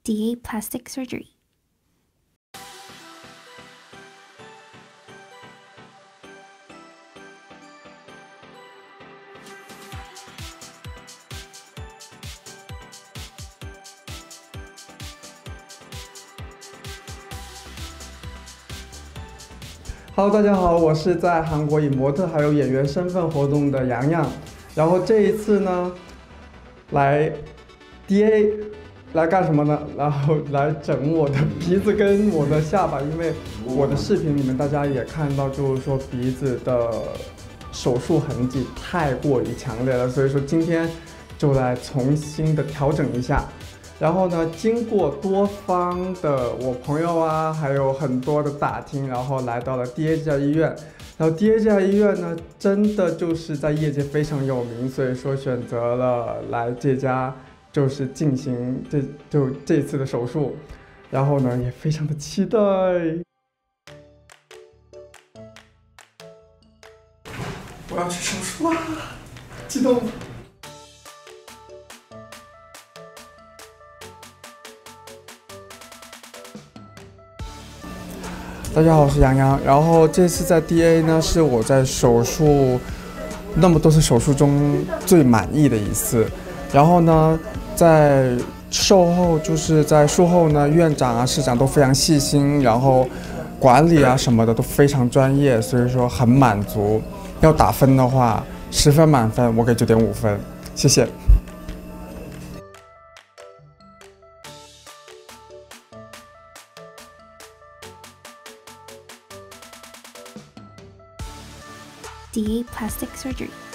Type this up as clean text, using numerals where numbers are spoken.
DA Plastic Surgery. Hello， 大家好，我是在韩国以模特还有演员身份活动的洋洋。然后这一次呢，来 DA 来干什么呢？然后来整我的鼻子跟我的下巴，因为我的视频里面大家也看到，就是说鼻子的手术痕迹太过于强烈了，所以说今天就来重新的调整一下。然后呢，经过多方的我朋友啊，还有很多的打听，然后来到了 DA 这家医院。然后 DA 这家医院呢，真的就是在业界非常有名，所以说选择了来这家就是进行这次的手术。然后呢，也非常的期待。我要去手术啦，激动！大家好，我是洋洋。然后这次在 DA 呢，是我在手术那么多次手术中最满意的一次。然后呢，在售后就是在术后呢，院长啊、市长都非常细心，然后管理啊什么的都非常专业，所以说很满足。要打分的话，10分满分，我给9.5分，谢谢。 DA Plastic Surgery.